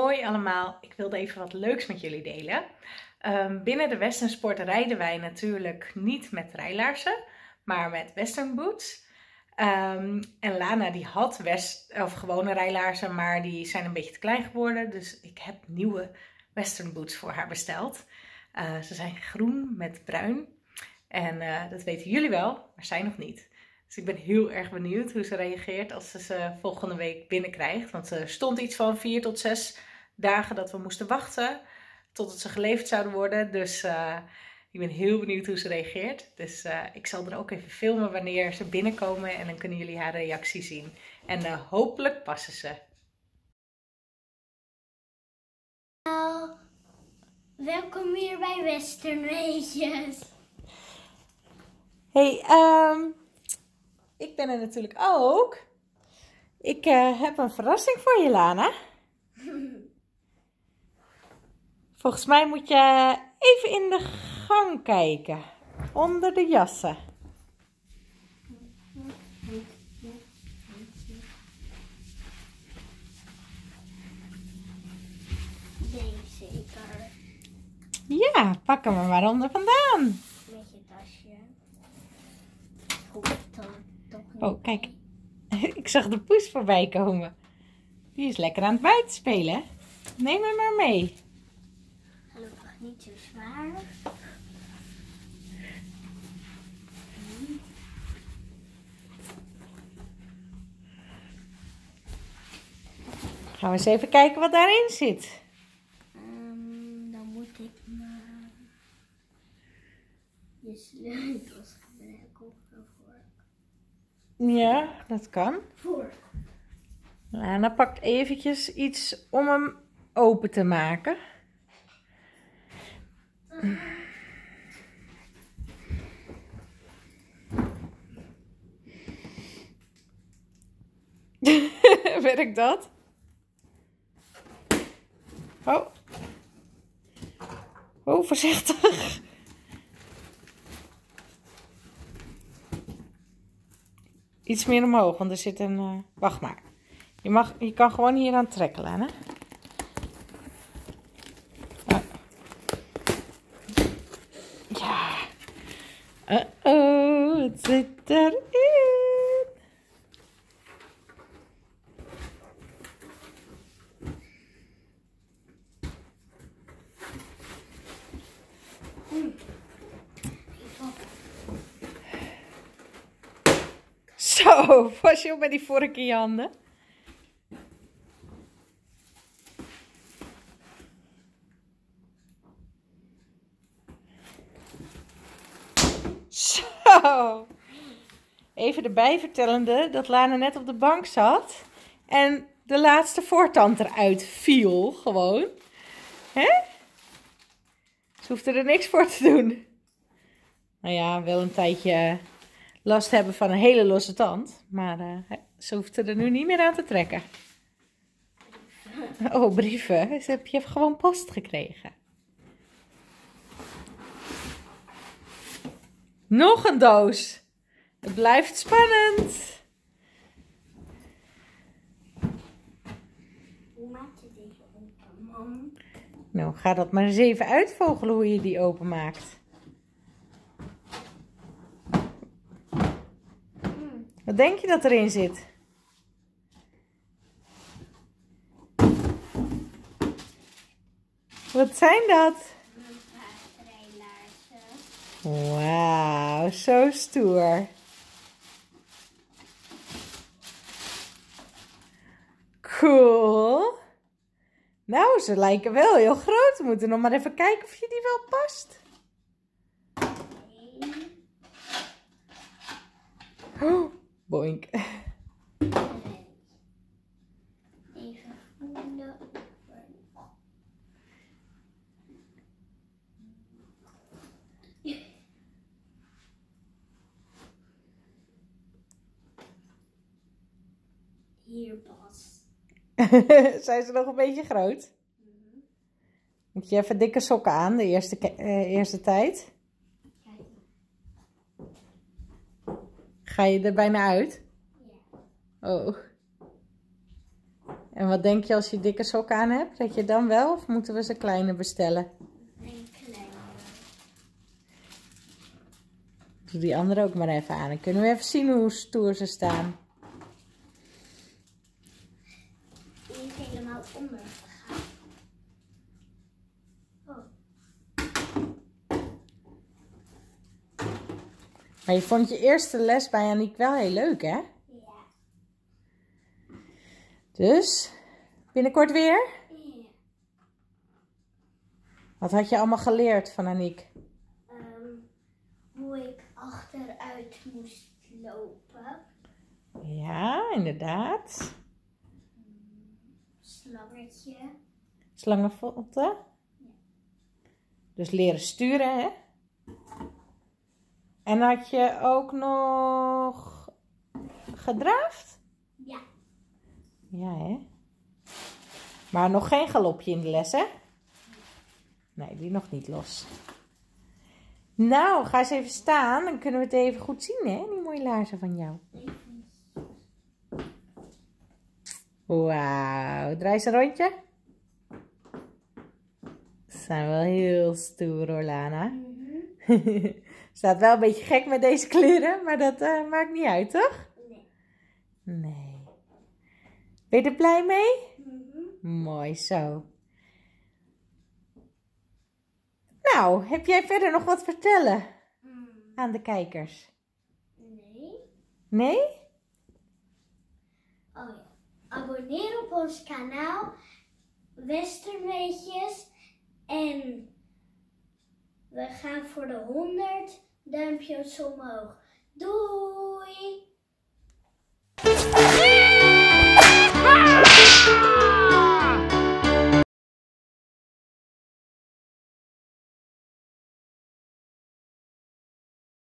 Hoi allemaal, ik wilde even wat leuks met jullie delen. Binnen de Western Sport rijden wij natuurlijk niet met rijlaarzen, maar met Western boots. En Lana die had gewone rijlaarzen, maar die zijn een beetje te klein geworden. Dus ik heb nieuwe Western boots voor haar besteld. Ze zijn groen met bruin. En dat weten jullie wel, maar zij nog niet. Dus ik ben heel erg benieuwd hoe ze reageert als ze volgende week binnenkrijgt. Want er stond iets van 4 tot 6 dagen dat we moesten wachten totdat ze geleverd zouden worden. Dus ik ben heel benieuwd hoe ze reageert. Dus ik zal er ook even filmen wanneer ze binnenkomen en dan kunnen jullie haar reactie zien. En hopelijk passen ze. Hallo, welkom hier bij Western Races. Hey, ik ben er natuurlijk ook. Ik heb een verrassing voor je, Lana. Volgens mij moet je even in de gang kijken. Onder de jassen. Nee, zeker. Ja, pak hem er maar onder vandaan. Met je tasje. Hoeft dan toch niet. Oh, kijk. Ik zag de poes voorbij komen. Die is lekker aan het buiten spelen. Neem hem maar mee. Gelukkig niet zo zwaar. Gaan we eens even kijken wat daarin zit. Dan moet ik maar je sleutels gebruiken of een vork. Ja, dat kan. Vork. Lana pakt eventjes iets om hem open te maken. Werkt dat? Oh. Oh, voorzichtig. Iets meer omhoog, want er zit een... Wacht maar. Je kan gewoon hier aan trekken, Lana. Ja. Uh-oh, het zit erin. Zo, was je ook met die vork in je handen? Zo. Even erbij vertellende dat Lana net op de bank zat en de laatste voortand eruit viel, gewoon. Hè? Ze hoefde er niks voor te doen. Nou ja, wel een tijdje last hebben van een hele losse tand, maar ze hoefde er nu niet meer aan te trekken. Oh, brieven. Ze heeft gewoon post gekregen. Nog een doos. Het blijft spannend. Hoe maak je deze open, mam? Nou, ga dat maar eens even uitvogelen hoe je die openmaakt. Wat denk je dat erin zit? Wat zijn dat? Paardrijlaarzen. Wauw, zo stoer. Cool. Nou, ze lijken wel heel groot. We moeten nog maar even kijken of je die wel past. Oh, boink. Even voelen. Hier pas. Zijn ze nog een beetje groot? Moet je even dikke sokken aan de eerste tijd? Ga je er bijna uit? Ja. Oh. En wat denk je als je dikke sokken aan hebt? Dat je dan wel of moeten we ze kleine bestellen? Een kleine. Doe die andere ook maar even aan. Dan kunnen we even zien hoe stoer ze staan. Niet helemaal onder te gaan. Oh. Maar je vond je eerste les bij Aniek wel heel leuk, hè? Ja. Dus, binnenkort weer? Ja. Wat had je allemaal geleerd van Aniek? Hoe ik achteruit moest lopen. Ja, inderdaad. Slangetje. Slangenvotten. Dus leren sturen, hè? En had je ook nog gedraafd? Ja. Ja, hè? Maar nog geen galopje in de les, hè? Nee, die nog niet los. Nou, ga eens even staan. Dan kunnen we het even goed zien, hè? Die mooie laarzen van jou. Wauw. Draai eens een rondje. Ze zijn wel heel stoer, hoor, Lana. Staat wel een beetje gek met deze kleren, maar dat maakt niet uit, toch? Nee. Nee. Ben je er blij mee? Mooi zo. Nou, heb jij verder nog wat vertellen aan de kijkers? Nee. Nee? Oh ja. Abonneer op ons kanaal Westernweetjes en we gaan voor de 100 duimpjes omhoog. Doei!